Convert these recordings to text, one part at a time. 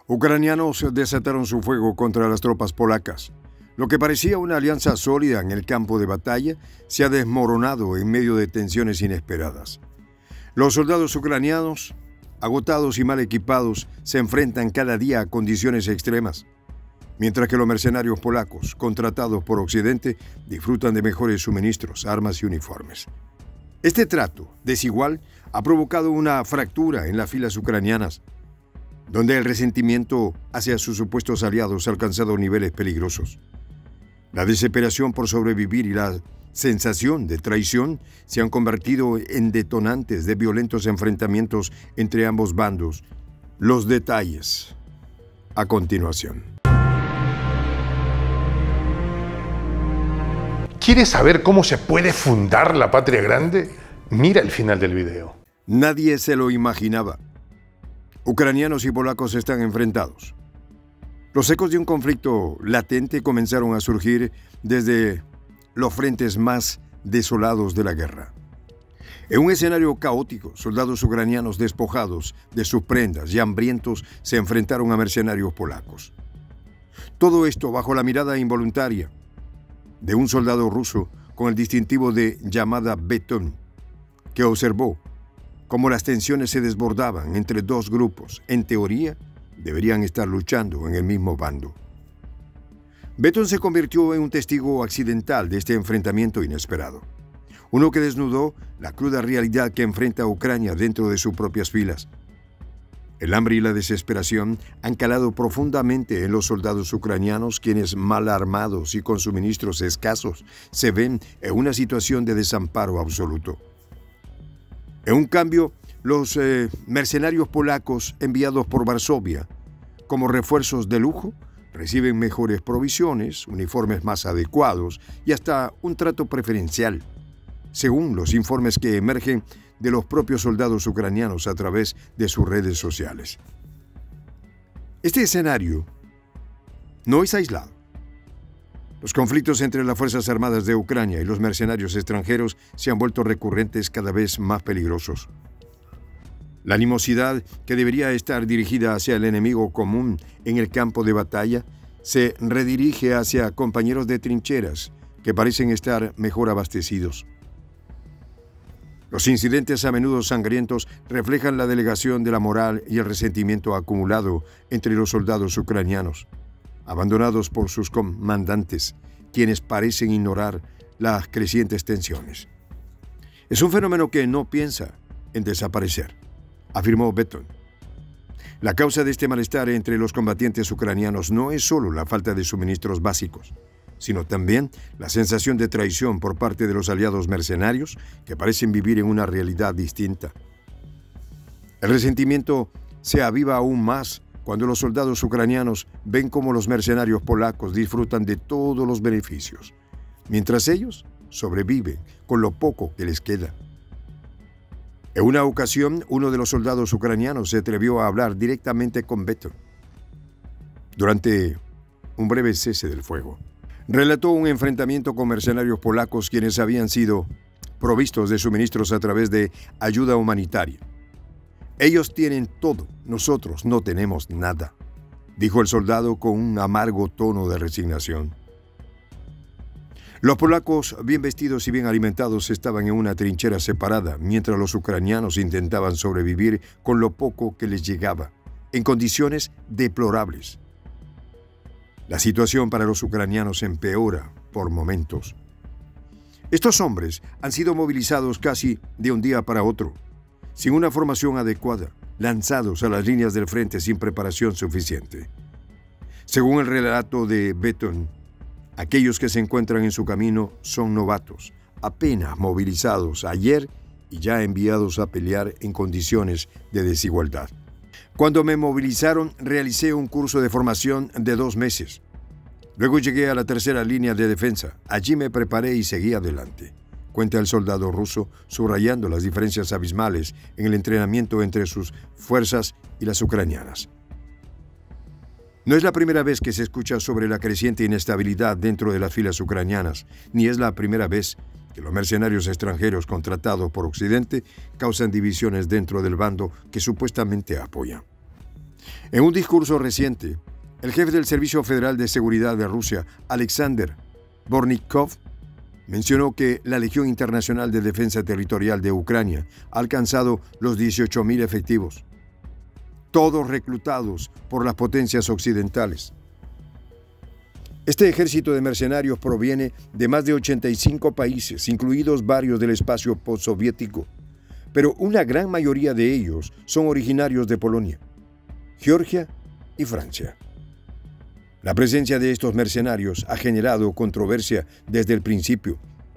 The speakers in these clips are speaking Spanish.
Ucranianos desataron su fuego contra las tropas polacas. Lo que parecía una alianza sólida en el campo de batalla se ha desmoronado en medio de tensiones inesperadas. Los soldados ucranianos, agotados y mal equipados, se enfrentan cada día a condiciones extremas, mientras que los mercenarios polacos, contratados por Occidente, disfrutan de mejores suministros, armas y uniformes. Este trato desigual ha provocado una fractura en las filas ucranianas, donde el resentimiento hacia sus supuestos aliados ha alcanzado niveles peligrosos. La desesperación por sobrevivir y la sensación de traición se han convertido en detonantes de violentos enfrentamientos entre ambos bandos. Los detalles a continuación. ¿Quieres saber cómo se puede fundar la patria grande? Mira el final del video. Nadie se lo imaginaba. Ucranianos y polacos están enfrentados. Los ecos de un conflicto latente comenzaron a surgir desde los frentes más desolados de la guerra. En un escenario caótico, soldados ucranianos despojados de sus prendas y hambrientos se enfrentaron a mercenarios polacos. Todo esto bajo la mirada involuntaria de un soldado ruso con el distintivo de llamada Beton, que observó cómo las tensiones se desbordaban entre dos grupos. En teoría, deberían estar luchando en el mismo bando. Beton se convirtió en un testigo accidental de este enfrentamiento inesperado. Uno que desnudó la cruda realidad que enfrenta a Ucrania dentro de sus propias filas. El hambre y la desesperación han calado profundamente en los soldados ucranianos, quienes, mal armados y con suministros escasos, se ven en una situación de desamparo absoluto. En un cambio, los mercenarios polacos enviados por Varsovia como refuerzos de lujo reciben mejores provisiones, uniformes más adecuados y hasta un trato preferencial, según los informes que emergen de los propios soldados ucranianos a través de sus redes sociales. Este escenario no es aislado. Los conflictos entre las Fuerzas Armadas de Ucrania y los mercenarios extranjeros se han vuelto recurrentes, cada vez más peligrosos. La animosidad que debería estar dirigida hacia el enemigo común en el campo de batalla se redirige hacia compañeros de trincheras que parecen estar mejor abastecidos. Los incidentes, a menudo sangrientos, reflejan la delegación de la moral y el resentimiento acumulado entre los soldados ucranianos, abandonados por sus comandantes, quienes parecen ignorar las crecientes tensiones. Es un fenómeno que no piensa en desaparecer, afirmó Beton. La causa de este malestar entre los combatientes ucranianos no es solo la falta de suministros básicos, sino también la sensación de traición por parte de los aliados mercenarios que parecen vivir en una realidad distinta. El resentimiento se aviva aún más cuando los soldados ucranianos ven cómo los mercenarios polacos disfrutan de todos los beneficios, mientras ellos sobreviven con lo poco que les queda. En una ocasión, uno de los soldados ucranianos se atrevió a hablar directamente con Beton. Durante un breve cese del fuego, relató un enfrentamiento con mercenarios polacos quienes habían sido provistos de suministros a través de ayuda humanitaria. Ellos tienen todo, nosotros no tenemos nada, dijo el soldado con un amargo tono de resignación. Los polacos, bien vestidos y bien alimentados, estaban en una trinchera separada, mientras los ucranianos intentaban sobrevivir con lo poco que les llegaba, en condiciones deplorables. La situación para los ucranianos empeora por momentos. Estos hombres han sido movilizados casi de un día para otro, sin una formación adecuada, lanzados a las líneas del frente sin preparación suficiente. Según el relato de Beton, aquellos que se encuentran en su camino son novatos, apenas movilizados ayer y ya enviados a pelear en condiciones de desigualdad. Cuando me movilizaron, realicé un curso de formación de 2 meses. Luego llegué a la tercera línea de defensa. Allí me preparé y seguí adelante, cuenta el soldado ruso, subrayando las diferencias abismales en el entrenamiento entre sus fuerzas y las ucranianas. No es la primera vez que se escucha sobre la creciente inestabilidad dentro de las filas ucranianas, ni es la primera vez que los mercenarios extranjeros contratados por Occidente causan divisiones dentro del bando que supuestamente apoyan. En un discurso reciente, el jefe del Servicio Federal de Seguridad de Rusia, Alexander Bortnikov, mencionó que la Legión Internacional de Defensa Territorial de Ucrania ha alcanzado los 18.000 efectivos, todos reclutados por las potencias occidentales. Este ejército de mercenarios proviene de más de 85 países, incluidos varios del espacio postsoviético, pero una gran mayoría de ellos son originarios de Polonia, Georgia y Francia. La presencia de estos mercenarios ha generado controversia desde el principio.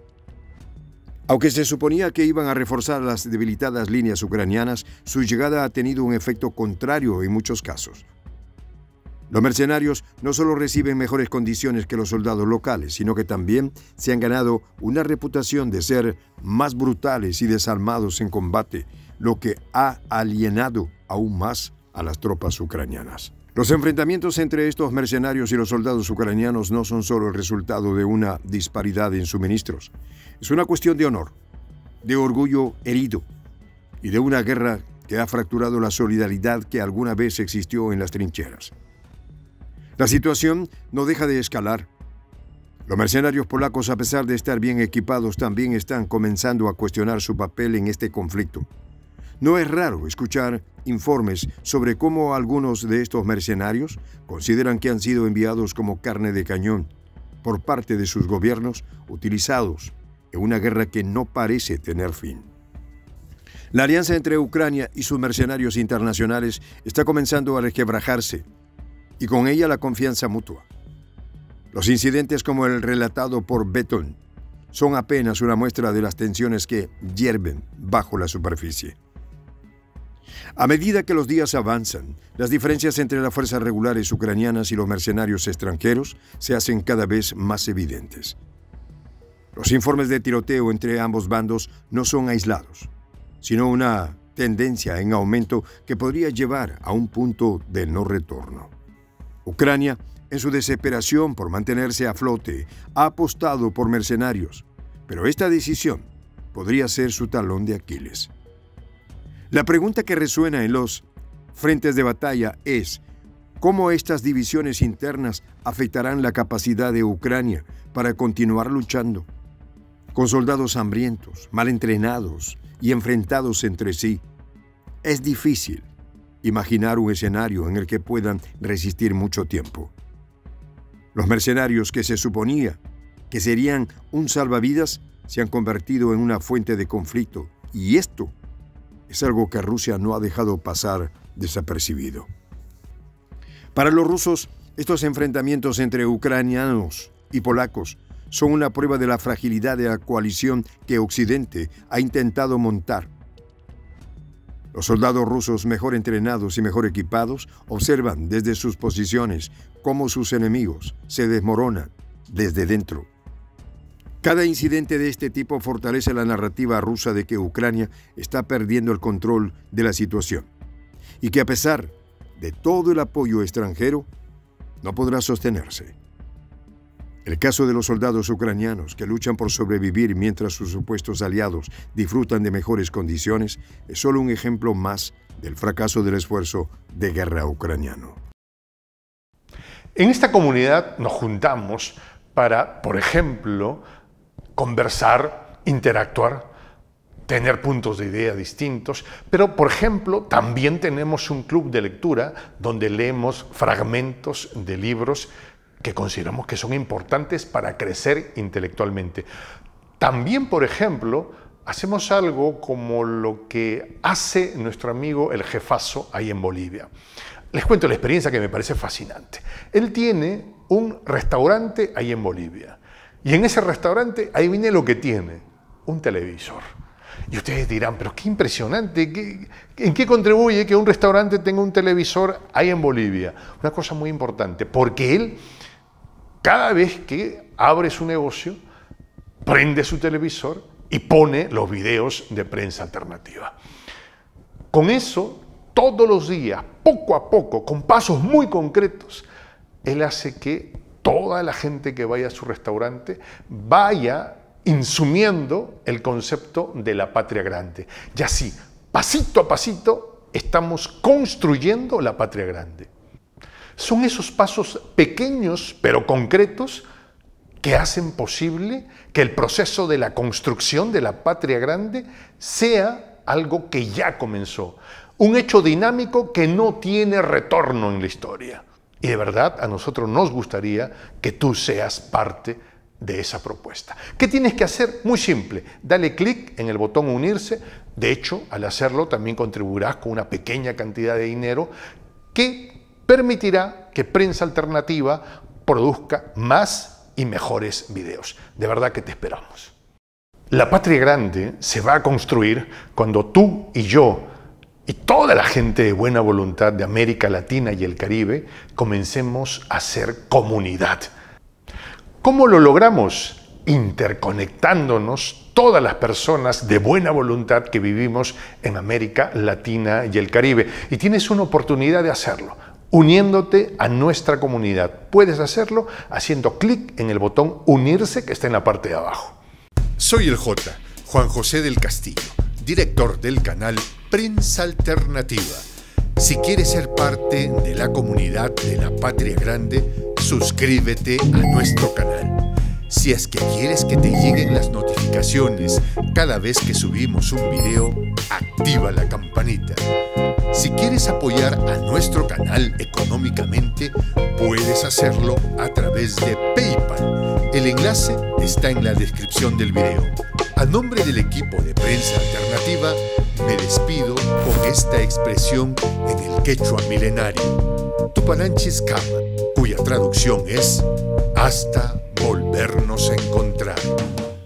Aunque se suponía que iban a reforzar las debilitadas líneas ucranianas, su llegada ha tenido un efecto contrario en muchos casos. Los mercenarios no solo reciben mejores condiciones que los soldados locales, sino que también se han ganado una reputación de ser más brutales y desalmados en combate, lo que ha alienado aún más a las tropas ucranianas. Los enfrentamientos entre estos mercenarios y los soldados ucranianos no son solo el resultado de una disparidad en suministros. Es una cuestión de honor, de orgullo herido y de una guerra que ha fracturado la solidaridad que alguna vez existió en las trincheras. La situación no deja de escalar. Los mercenarios polacos, a pesar de estar bien equipados, también están comenzando a cuestionar su papel en este conflicto. No es raro escuchar informes sobre cómo algunos de estos mercenarios consideran que han sido enviados como carne de cañón por parte de sus gobiernos, utilizados en una guerra que no parece tener fin. La alianza entre Ucrania y sus mercenarios internacionales está comenzando a resquebrajarse, y con ella la confianza mutua. Los incidentes como el relatado por Beton son apenas una muestra de las tensiones que hierven bajo la superficie. A medida que los días avanzan, las diferencias entre las fuerzas regulares ucranianas y los mercenarios extranjeros se hacen cada vez más evidentes. Los informes de tiroteo entre ambos bandos no son aislados, sino una tendencia en aumento que podría llevar a un punto de no retorno. Ucrania, en su desesperación por mantenerse a flote, ha apostado por mercenarios, pero esta decisión podría ser su talón de Aquiles. La pregunta que resuena en los frentes de batalla es: ¿cómo estas divisiones internas afectarán la capacidad de Ucrania para continuar luchando? Con soldados hambrientos, mal entrenados y enfrentados entre sí, es difícil imaginar un escenario en el que puedan resistir mucho tiempo. Los mercenarios que se suponía que serían un salvavidas se han convertido en una fuente de conflicto, y esto es algo que Rusia no ha dejado pasar desapercibido. Para los rusos, estos enfrentamientos entre ucranianos y polacos son una prueba de la fragilidad de la coalición que Occidente ha intentado montar. Los soldados rusos mejor entrenados y mejor equipados observan desde sus posiciones cómo sus enemigos se desmoronan desde dentro. Cada incidente de este tipo fortalece la narrativa rusa de que Ucrania está perdiendo el control de la situación y que a pesar de todo el apoyo extranjero, no podrá sostenerse. El caso de los soldados ucranianos que luchan por sobrevivir mientras sus supuestos aliados disfrutan de mejores condiciones es solo un ejemplo más del fracaso del esfuerzo de guerra ucraniano. En esta comunidad nos juntamos para, por ejemplo, conversar, interactuar, tener puntos de idea distintos, pero, por ejemplo, también tenemos un club de lectura donde leemos fragmentos de libros que consideramos que son importantes para crecer intelectualmente. También, por ejemplo, hacemos algo como lo que hace nuestro amigo el jefazo ahí en Bolivia. Les cuento la experiencia que me parece fascinante. Él tiene un restaurante ahí en Bolivia. Y en ese restaurante, ahí viene lo que tiene, un televisor. Y ustedes dirán, pero qué impresionante, ¿en qué contribuye que un restaurante tenga un televisor ahí en Bolivia? Una cosa muy importante, porque él, cada vez que abre su negocio, prende su televisor y pone los videos de prensa alternativa. Con eso, todos los días, poco a poco, con pasos muy concretos, él hace que toda la gente que vaya a su restaurante vaya insumiendo el concepto de la patria grande. Y así, pasito a pasito, estamos construyendo la patria grande. Son esos pasos pequeños pero concretos que hacen posible que el proceso de la construcción de la patria grande sea algo que ya comenzó, un hecho dinámico que no tiene retorno en la historia. Y de verdad a nosotros nos gustaría que tú seas parte de esa propuesta. ¿Qué tienes que hacer? Muy simple, dale clic en el botón unirse. De hecho, al hacerlo también contribuirás con una pequeña cantidad de dinero que permitirá que Prensa Alternativa produzca más y mejores videos. De verdad que te esperamos. La patria grande se va a construir cuando tú y yo y toda la gente de buena voluntad de América Latina y el Caribe comencemos a ser comunidad. ¿Cómo lo logramos? Interconectándonos todas las personas de buena voluntad que vivimos en América Latina y el Caribe. Y tienes una oportunidad de hacerlo, uniéndote a nuestra comunidad. Puedes hacerlo haciendo clic en el botón unirse que está en la parte de abajo. Soy el J, Juan José del Castillo, director del canal Prensa Alternativa. Si quieres ser parte de la comunidad de la Patria Grande, suscríbete a nuestro canal. Si es que quieres que te lleguen las notificaciones cada vez que subimos un video, activa la campanita. Si quieres apoyar a nuestro canal económicamente, puedes hacerlo a través de PayPal. El enlace está en la descripción del video. A nombre del equipo de Prensa Alternativa, me despido con esta expresión en el quechua milenario, Tupananchis Kama, cuya traducción es hasta volvernos a encontrar.